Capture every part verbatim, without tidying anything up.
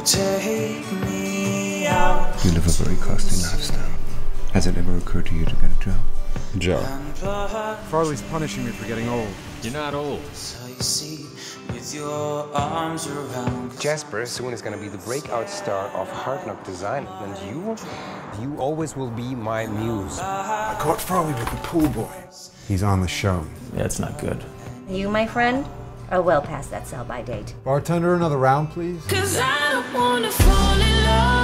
take me out. You live a very costly lifestyle. Has it ever occurred to you to get a job? Joe. Farley's punishing me for getting old. You're not old. So you see, with your arms around. Jasper soon is going to be the breakout star of Hard Knock Design, and you, you always will be my muse. I caught Farley with the pool boy. He's on the show. Yeah, it's not good. You, my friend, are well past that sell-by date. Bartender, another round, please. Cause I don't wanna fall in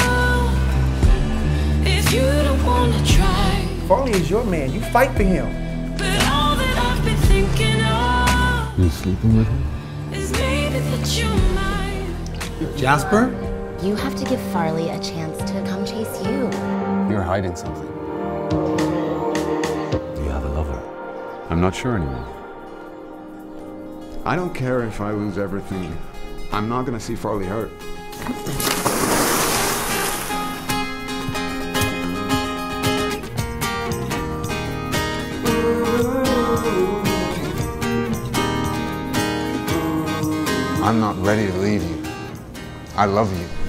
love if you don't wanna try. Farley is your man. You fight for him. But all that I've been thinking of You sleeping with him? is maybe that you're mine. Jasper? You have to give Farley a chance to come chase you. You're hiding something. Do you have a lover? I'm not sure anymore. I don't care if I lose everything. I'm not gonna see Farley hurt. I'm not ready to leave you. I love you.